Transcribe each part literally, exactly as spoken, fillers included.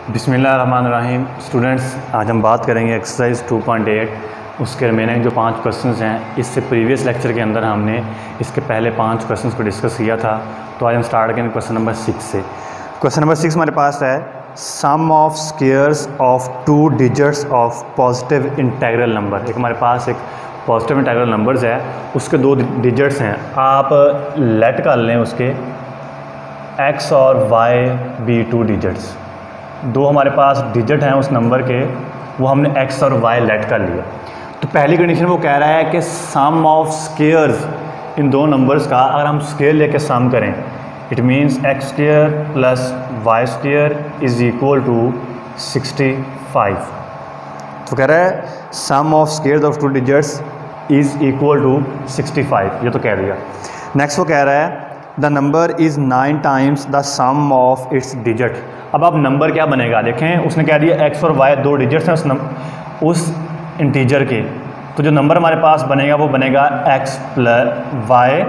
बिस्मिल्लाहिर्रहमानिर्रहीम। स्टूडेंट्स, आज हम बात करेंगे एक्सरसाइज टू पॉइंट एट। उसके रिमेनिंग जो पांच क्वेश्चंस हैं, इससे प्रीवियस लेक्चर के अंदर हमने इसके पहले पांच क्वेश्चंस को डिस्कस किया था। तो आज हम स्टार्ट करेंगे क्वेश्चन नंबर सिक्स से। क्वेश्चन नंबर सिक्स हमारे पास है sum of squares of two digits of positive integral number. एक हमारे पास एक पॉजिटिव इंटीग्रल नंबर्स है, उसके दो डिजिट्स हैं। आप लेट कर लें उसके एक्स और वाई बी टू डिजिट्स। दो हमारे पास डिजिट हैं उस नंबर के, वो हमने एक्स और वाई लेट कर लिया। तो पहली कंडीशन वो कह रहा है कि सम ऑफ स्क्वेयर्स इन दो नंबर्स का अगर हम स्क्वेयर लेके सम करें, it means x square plus y square is equal to sixty five. तो कह रहा है sum of squares of two digits is equal to sixty five, ये तो कह दिया। नेक्स्ट वो कह रहा है the number is nine times the sum of its digit. अब अब नंबर क्या बनेगा देखें, उसने कह दिया एक्स और वाई दो डिजिट्स हैं उस नंबर उस इंटीजर के। तो जो नंबर हमारे पास बनेगा वो बनेगा x plus y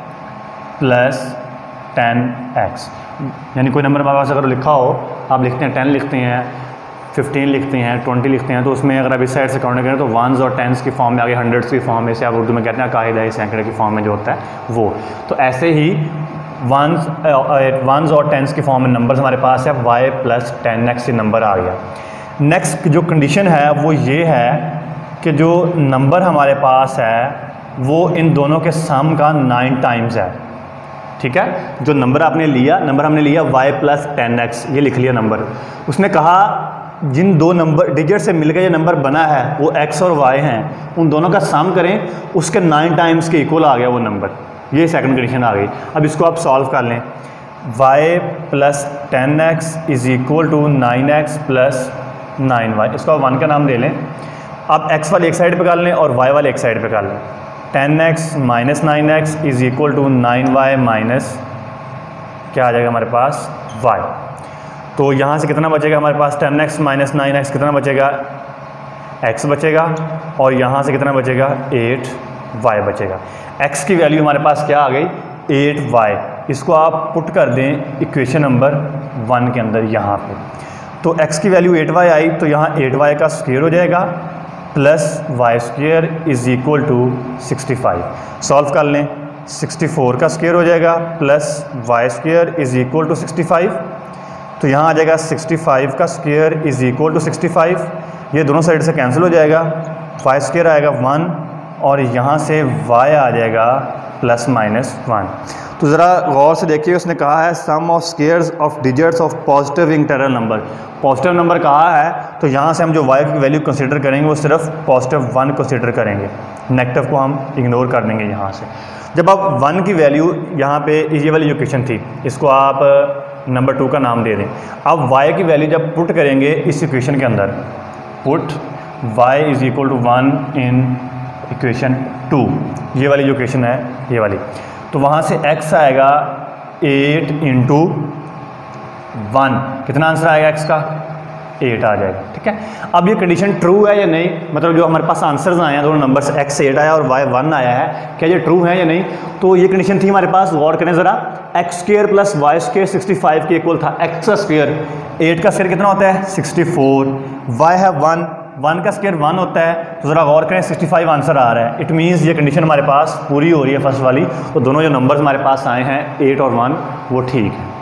plus ten x. यानी कोई नंबर हमारे पास अगर लिखा हो, आप लिखते हैं टेन लिखते हैं, फिफ्टीन लिखते हैं, ट्वेंटी लिखते हैं, तो उसमें अगर आप इस साइड से काउंट करें तो वंस और टेंस की फॉर्म में आगे हंड्रेड्स की फॉर्म में से आप उर्दू में कहते हैं कायदा सैकड़े की फॉर्म में जो होता है वो। तो ऐसे ही वंस वंस और टेंस की फॉर्म में नंबर्स हमारे पास है वाई प्लस टेन एक्स ये नंबर आ गया। नेक्स्ट जो कंडीशन है वो ये है कि जो नंबर हमारे पास है वो इन दोनों के सम का नाइन टाइम्स है। ठीक है, जो नंबर आपने लिया नंबर हमने लिया वाई प्लस टेन एक्स, ये लिख लिया नंबर। उसने कहा जिन दो नंबर डिजिट से मिलकर ये नंबर बना है वो एक्स और वाई हैं, उन दोनों का सम करें, उसके नाइन टाइम्स के इक्वल आ गया वो नंबर। ये सेकंड कंडीशन आ गई। अब इसको आप सॉल्व कर लें। y plus ten x is equal to nine x plus nine y. इसको आप वन का नाम दे लें। आप x वाले एक साइड पे कर लें और y वाले एक साइड पे कर लें। Ten x minus nine x is equal to nine y minus क्या आ जाएगा हमारे पास y। तो यहाँ से कितना बचेगा हमारे पास ten x minus nine x कितना बचेगा x बचेगा, और यहाँ से कितना बचेगा एट वाई बचेगा। x की वैल्यू हमारे पास क्या आ गई एट वाई। इसको आप पुट कर दें इक्वेशन नंबर वन के अंदर यहाँ पे। तो x की वैल्यू एट वाई आई, तो यहाँ एट वाई का स्क्वायर हो जाएगा plus y square is equal to sixty five. Solve कर लें, सिक्सटी फोर का स्क्वायर हो जाएगा plus y square is equal to sixty five. तो यहाँ आ जाएगा सिक्सटी फाइव का square is equal to sixty five. ये दोनों साइड से कैंसिल हो जाएगा, वाई स्क्वायर आएगा वन और यहाँ से y आ जाएगा प्लस माइनस वन। तो ज़रा गौर से देखिए, उसने कहा है sum of squares of digits of positive integral number. Positive number कहा है तो यहाँ से हम जो y की वैल्यू कंसीडर करेंगे वो सिर्फ पॉजिटिव वन कंसीडर करेंगे, नेगेटिव को हम इग्नोर कर देंगे यहाँ से। जब आप वन की वैल्यू यहाँ पे ये वाली इक्वेशन थी, इसको आप नंबर टू का नाम दे दें। अब y की वैल्यू जब पुट करेंगे इस इक्वेशन के अंदर, put y is equal to one in equation two, ये वाली जो इक्वेशन है ये वाली, तो वहाँ से x आएगा एट इंटू वन। कितना आंसर आएगा x का एट आ जाएगा। ठीक है, अब ये कंडीशन ट्रू है या नहीं, मतलब जो हमारे पास आंसर्स आए हैं दोनों नंबर से x एट आया और y वन आया है, क्या ये ट्रू है या नहीं। तो ये कंडीशन थी हमारे पास, गौर करें ज़रा। X square plus y square sixty five के इक्वल था। एक्स का स्क्वेयर एट का स्क्वेयर कितना होता है सिक्सटी फोर, वाई है वन, वन का स्क्वायर वन होता है। तो ज़रा गौर करें सिक्सटी फाइव आंसर आ रहा है, इट मीन्स ये कंडीशन हमारे पास पूरी हो रही है फर्स्ट वाली। तो दोनों जो नंबर्स हमारे पास आए हैं एट और वन वो ठीक है।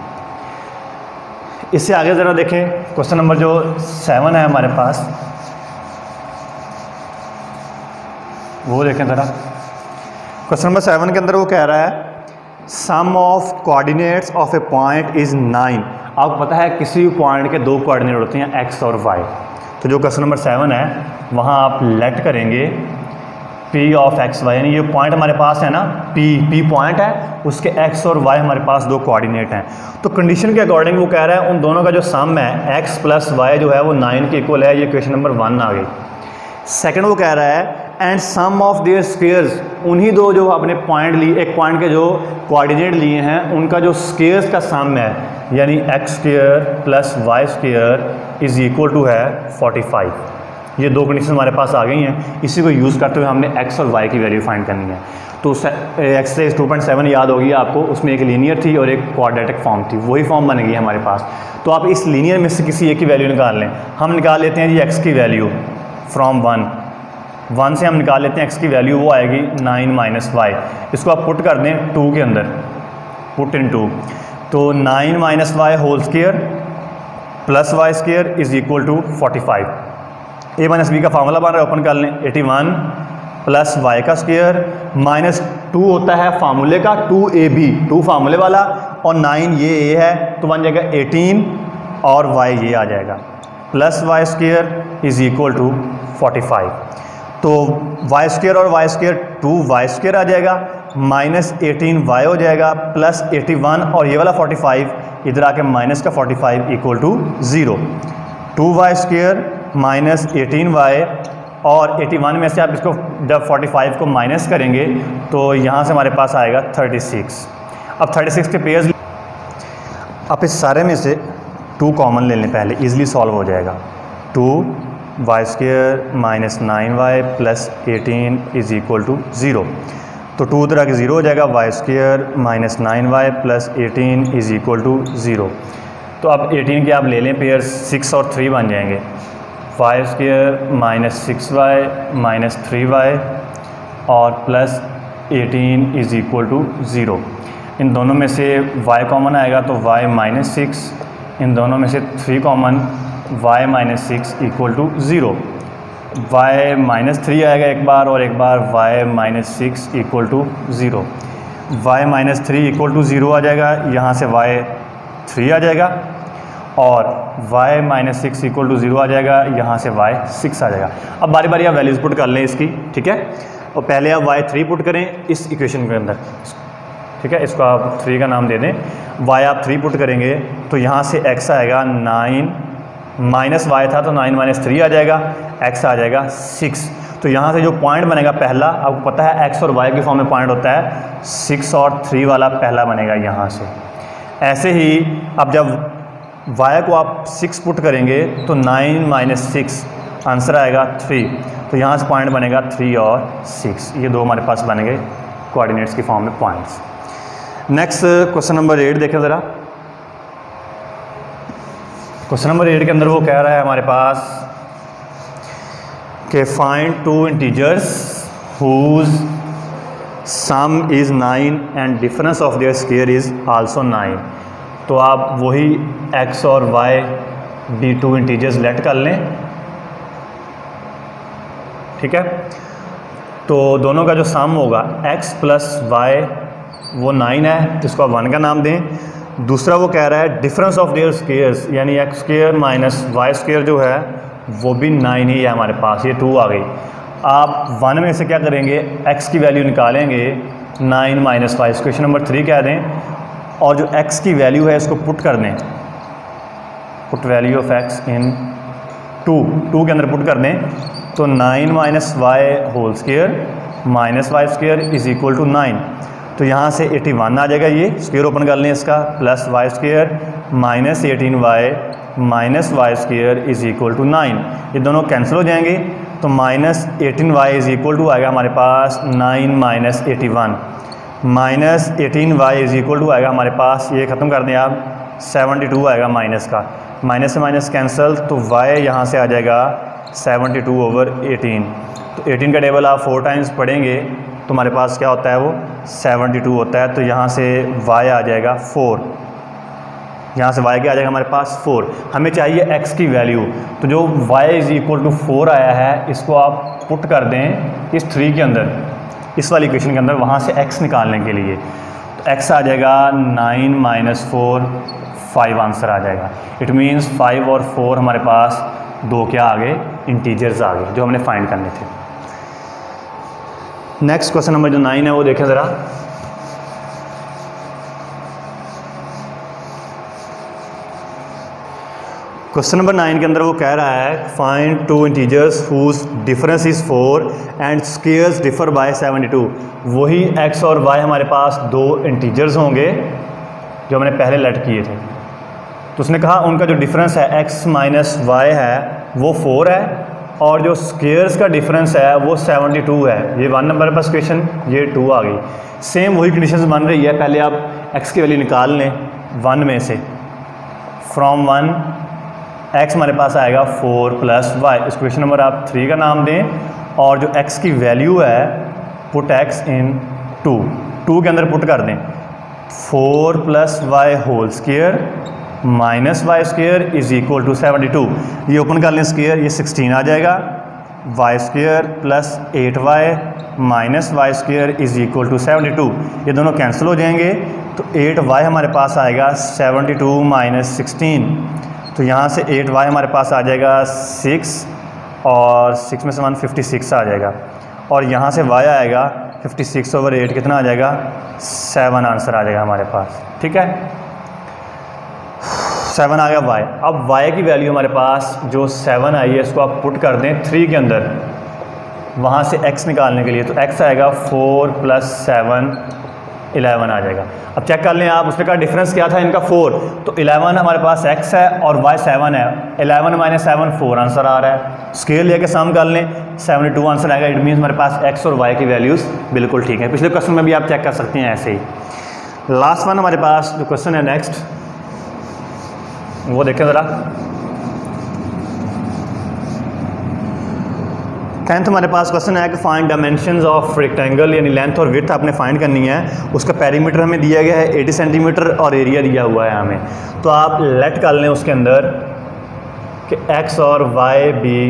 इससे आगे ज़रा देखें, क्वेश्चन नंबर जो सेवन है हमारे पास वो देखें ज़रा। क्वेश्चन नंबर सेवन के अंदर वो कह रहा है sum of coordinates of a point is nine. आपको पता है किसी भी पॉइंट के दो कोऑर्डिनेट होते हैं एक्स और वाई। तो जो क्वेश्चन नंबर सेवन है वहाँ आप लेट करेंगे P ऑफ एक्स वाई, यानी ये पॉइंट हमारे पास है ना P, P पॉइंट है, उसके x और y हमारे पास दो कोऑर्डिनेट हैं। तो कंडीशन के अकॉर्डिंग वो कह रहा है उन दोनों का जो सम है x प्लस वाई जो है वो नाइन के इक्वल है। ये क्वेश्चन नंबर वन आ गई। सेकंड वो कह रहा है and sum of their squares, उन्हीं दो जो आपने पॉइंट लिए, एक पॉइंट के जो कोऑर्डिनेट लिए हैं उनका जो स्क्वेयर्स का सम है, यानी x square plus y square is equal to है फोर्टी फाइव। ये दो कंडीशन हमारे पास आ गई हैं, इसी को यूज़ करते हुए हमने x और y की वैल्यू फाइंड करनी है। तो एक्सरसाइज टू पॉइंट सेवन याद होगी आपको, उसमें एक लीनियर थी और एक क्वाड्रेटिक फॉर्म थी, वही फॉर्म बन गई हमारे पास। तो आप इस लीनियर में से किसी एक की वैल्यू निकाल लें। हम निकाल लेते हैं जी एक्स की वैल्यू फ्रॉम वन वन से हम निकाल लेते हैं एक्स की वैल्यू, वो आएगी नाइन माइनस वाई। इसको आप पुट कर दें टू के अंदर, पुट इन टू, तो nine minus y whole square plus y square is equal to forty five. A minus b का फार्मूला बन रहा है, ओपन कर लें, एटी वन प्लस वाई का स्क्वायर माइनस टू होता है फार्मूले का, टू ए बी, टू फार्मूले वाला, और नाइन ये ए है तो बन जाएगा एटीन और वाई ये आ जाएगा, plus y square is equal to forty five. तो वाई स्क्वायर और y square two y square आ जाएगा, माइनस एटीन वाई हो जाएगा, प्लस एटी वन और ये वाला फोर्टी फाइव इधर आके माइनस का forty five equal to zero. Two y square minus eighteen y, और एटी वन में से आप इसको जब फोर्टी फाइव को माइनस करेंगे तो यहाँ से हमारे पास आएगा थर्टी सिक्स। अब थर्टी सिक्स के पेयर्स, आप इस सारे में से टू कॉमन ले लें पहले, इजीली सॉल्व हो जाएगा। Two y square minus nine y plus eighteen is equal to zero, तो टू उधर आके ज़ीरो हो जाएगा, y square minus nine y plus eighteen is equal to zero. तो अब एटीन के आप ले लें पेयर, सिक्स और थ्री बन जाएंगे, y square minus six y minus three y और plus eighteen is equal to zero. इन दोनों में से y कॉमन आएगा तो y माइनस सिक्स, इन दोनों में से three common, y minus six equal to zero. Y minus three आएगा एक बार और एक बार y minus six equal to zero. Y minus three equal to zero आ जाएगा, यहाँ से y थ्री आ जाएगा, और y minus six equal to zero आ जाएगा, यहाँ से y सिक्स आ जाएगा। अब बारी बारी आप वैल्यूज़ पुट कर लें इसकी, ठीक है। और पहले आप y थ्री पुट करें इस इक्वेशन के अंदर, ठीक है, इसको आप थ्री का नाम दे दें। y आप थ्री पुट करेंगे तो यहाँ से x आएगा नाइन, माइनस वाई था तो नाइन माइनस थ्री आ जाएगा, x आ जाएगा सिक्स। तो यहाँ से जो पॉइंट बनेगा पहला, आपको पता है x और y के फॉर्म में पॉइंट होता है, सिक्स और थ्री वाला पहला बनेगा यहाँ से। ऐसे ही अब जब y को आप सिक्स पुट करेंगे तो नाइन माइनस सिक्स आंसर आएगा थ्री, तो यहाँ से पॉइंट बनेगा थ्री और सिक्स। ये दो हमारे पास बन गए कोऑर्डिनेट्स की फॉर्म में points. Next question number eight देखें ज़रा। क्वेश्चन नंबर एट के अंदर वो कह रहा है हमारे पास कि find two integers whose sum is nine and difference of their square is also nine. तो आप वही x और y the two integers let कर लें, ठीक है। तो दोनों का जो सम होगा x प्लस वाई वो नाइन है, इसको आप वन का नाम दें। दूसरा वो कह रहा है डिफरेंस ऑफ देयर स्क्वायर्स, यानी x square minus y square जो है वो भी नाइन ही है हमारे पास, ये टू आ गई। आप वन में से क्या करेंगे, x की वैल्यू निकालेंगे nine minus y, question number three कह दें, और जो x की वैल्यू है इसको पुट कर दें, put value of x in two, two के अंदर पुट कर दें, तो nine minus y whole square minus y square is equal to nine. तो यहाँ से एटी वन आ जाएगा, ये स्क्वायर ओपन कर लें इसका, plus y square minus eighteen y minus y square is equal to nine. ये दोनों कैंसिल हो जाएंगे, तो minus eighteen y is equal to आएगा हमारे पास nine minus eighty one, minus eighteen y is equal to आएगा हमारे पास, ये ख़त्म कर दें आप, सेवेंटी टू आएगा माइनस का, माइनस से माइनस कैंसिल, तो वाई यहाँ से आ जाएगा सेवेंटी टू ओवर एटीन। तो एटीन का टेबल आप फोर टाइम्स पढ़ेंगे तो हमारे पास क्या होता है, वो सेवेंटी टू होता है। तो यहाँ से y आ जाएगा फोर, यहाँ से y क्या आ जाएगा हमारे पास फोर। हमें चाहिए x की वैल्यू, तो जो y is equal to four आया है इसको आप पुट कर दें इस थ्री के अंदर, इस वाली इक्वेशन के अंदर, वहाँ से x निकालने के लिए। तो x आ जाएगा nine minus four, five answer आ जाएगा। इट मीन्स फाइव और फोर हमारे पास दो क्या आ गए, इंटीजर्स आ गए जो हमने फाइंड करने थे। नेक्स्ट क्वेश्चन नंबर जो नाइन है वो देखें ज़रा। क्वेश्चन नंबर नाइन के अंदर वो कह रहा है find two integers whose difference is four and squares differ by seventy two. वही x और y हमारे पास दो इंटीजर्स होंगे जो हमने पहले लेट किए थे। तो उसने कहा उनका जो डिफरेंस है x माइनस वाई है वो फोर है, और जो स्क्वेयर्स का डिफरेंस है वो सेवेंटी टू है। ये वन नंबर पर क्वेश्चन, ये टू आ गई। सेम वही कंडीशंस बन रही है। पहले आप x की वैल्यू निकाल लें वन में से, फ्रॉम वन x हमारे पास आएगा फोर प्लस वाई। इस क्वेश्चन नंबर आप थ्री का नाम दें और जो x की वैल्यू है put x in two, two के अंदर पुट कर दें four plus y whole square minus y square is equal to seventy two. ये ओपन कर लें स्क्वेयर, ये सिक्सटीन आ जाएगा। Y square plus eight y minus y square is equal to seventy two. ये दोनों कैंसिल हो जाएंगे तो एट वाई हमारे पास आएगा सेवेंटी टू माइनस सिक्सटीन। तो यहाँ से एट वाई हमारे पास आ जाएगा सिक्स और सिक्स में से वन फिफ्टी सिक्स आ जाएगा और यहाँ से y आएगा फिफ्टी सिक्स ओवर एट कितना आ जाएगा सेवन आंसर आ जाएगा हमारे पास। ठीक है, सेवन आ गया y। अब y की वैल्यू हमारे पास जो सेवन आई है इसको आप पुट कर दें थ्री के अंदर, वहाँ से x निकालने के लिए। तो x आएगा फोर प्लस सेवन इलेवन आ जाएगा। अब चेक कर लें आप उसमें का डिफरेंस क्या था इनका फोर, तो इलेवन हमारे पास x है और y सेवन है। Eleven minus seven four answer आ रहा है। स्केल लेके सम कर लें सेवेंटी टू आंसर आएगा। इट मीन्स हमारे पास x और y की वैल्यूज़ बिल्कुल ठीक है। पिछले क्वेश्चन में भी आप चेक कर सकते हैं ऐसे ही। लास्ट वन हमारे पास जो क्वेश्चन है नेक्स्ट वो देखें ज़रा। टेंथ हमारे पास क्वेश्चन है कि फाइंड डायमेंशंस ऑफ रेक्टेंगल, यानी लेंथ और विड्थ आपने फाइंड करनी है। उसका पेरीमीटर हमें दिया गया है अस्सी सेंटीमीटर और एरिया दिया हुआ है हमें। तो आप लेट कर लें उसके अंदर कि x और y be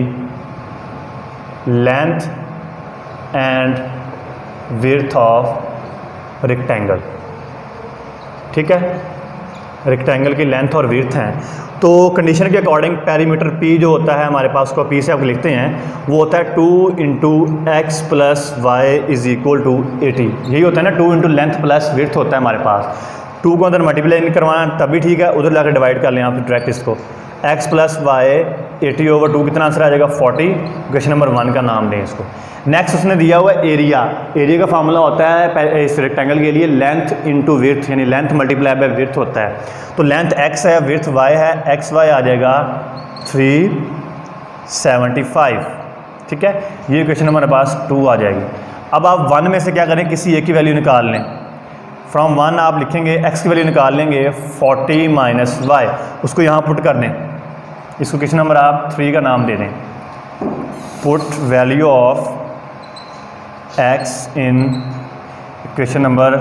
length and width of rectangle. ठीक है, रेक्टेंगल की लेंथ और विड्थ हैं। तो कंडीशन के अकॉर्डिंग पेरीमीटर p जो होता है हमारे पास, उसको p से आप लिखते हैं, वो होता है two into x plus y is equal to eighty. यही होता है ना, two into length plus width होता है हमारे पास। टू को अंदर मल्टीप्लाई नहीं करवाना तभी ठीक है, उधर जाकर डिवाइड कर लें आप डायरेक्ट इसको। X plus y eighty over two कितना आंसर आ जाएगा फोर्टी। क्वेश्चन नंबर वन का नाम दें इसको। नेक्स्ट उसने दिया हुआ एरिया। एरिया का फार्मूला होता है इस रेक्टेंगल के लिए लेंथ इंटू विड्थ, यानी लेंथ मल्टीप्लाई बाय विड्थ होता है। तो लेंथ x है, विड्थ y है, एक्स वाई आ जाएगा थ्री सेवेंटी फाइव। ठीक है, ये क्वेश्चन हमारे पास टू आ जाएगी। अब आप वन में से क्या करें, किसी एक की वैल्यू निकाल लें। फ्रॉम वन आप लिखेंगे x की वैल्यू निकाल लेंगे फोर्टी माइनस वाई, उसको यहाँ पुट कर दें। इसको क्वेश्चन नंबर आप थ्री का नाम दे दें, put value of x in question number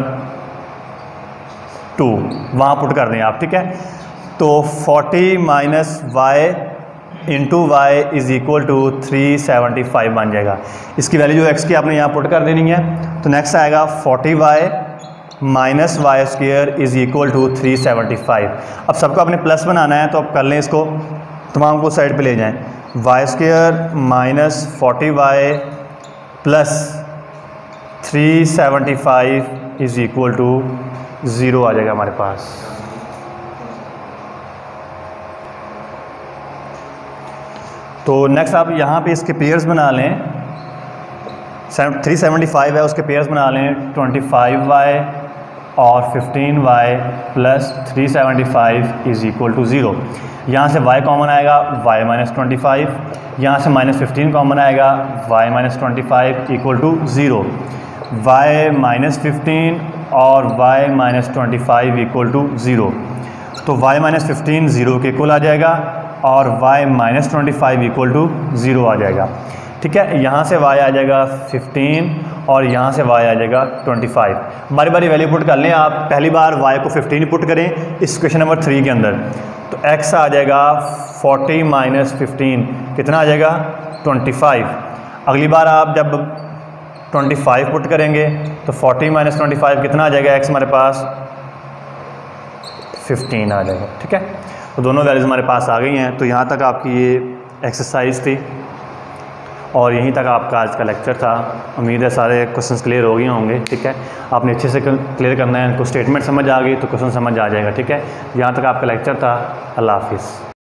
two, वहाँ पुट कर दें आप। ठीक है, तो forty minus y into y is equal to three seventy five बन जाएगा। इसकी वैल्यू जो x की आपने यहाँ पुट कर देनी है। तो नेक्स्ट आएगा forty y minus y square is equal to three seventy five. अब सबको आपने प्लस बनाना है तो आप कर लें इसको, तमाम को साइड पे ले जाएं। Y square minus forty y plus three seventy five is equal to zero आ जाएगा हमारे पास। तो नेक्स्ट आप यहाँ पे इसके पेयर्स बना लें। थ्री सेवेंटी फाइव है, उसके पेयर्स बना लें ट्वेंटी फाइव वाई और fifteen y plus three seventy five is equal to zero. यहाँ से y कॉमन आएगा y माइनस ट्वेंटी फाइव, यहाँ से माइनस फिफ्टीन कॉमन आएगा y minus twenty five equal to zero. Y minus fifteen और y minus twenty five equal to zero. तो y minus fifteen zero के equal आ जाएगा और y minus twenty five equal to zero आ जाएगा। ठीक है, यहाँ से y आ जाएगा फिफ्टीन और यहाँ से y आ जाएगा ट्वेंटी फाइव। बारी बारी वैल्यू पुट कर लें आप। पहली बार y को फिफ्टीन पुट करें इस क्वेश्चन नंबर थ्री के अंदर, तो x आ जाएगा फोर्टी माइनस फिफ्टीन, कितना आ जाएगा ट्वेंटी फाइव। अगली बार आप जब ट्वेंटी फाइव पुट करेंगे तो फोर्टी माइनस ट्वेंटी फाइव कितना आ जाएगा, x हमारे पास फिफ्टीन आ जाएगा। ठीक है, तो दोनों वैल्यूज़ हमारे पास आ गई हैं। तो यहाँ तक आपकी ये एक्सरसाइज थी और यहीं तक आपका आज का लेक्चर था। उम्मीद है सारे क्वेश्चंस क्लियर हो गए होंगे। ठीक है, आपने अच्छे से क्लियर करना है, इनको स्टेटमेंट समझ आ गई तो क्वेश्चन समझ आ जाएगा। ठीक है, यहाँ तक आपका लेक्चर था। अल्लाह हाफिज़।